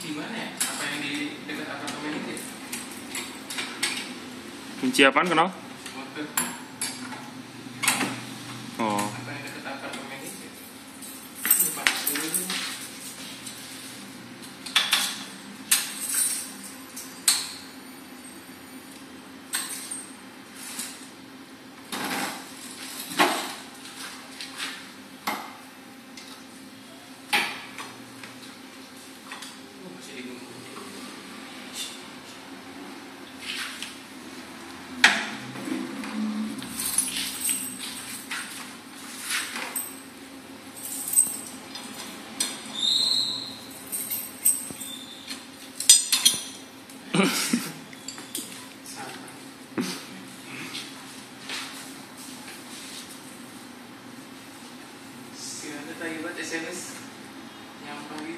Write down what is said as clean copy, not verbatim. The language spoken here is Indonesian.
Di mana ya? Apa yang di dekat apartemen itu? Kunci apaan kenal? Motor. Oh. Apa yang dekat apartemen itu? Lupa dulu. Masih digunggu. Si ada tadi buat SMS yang pagi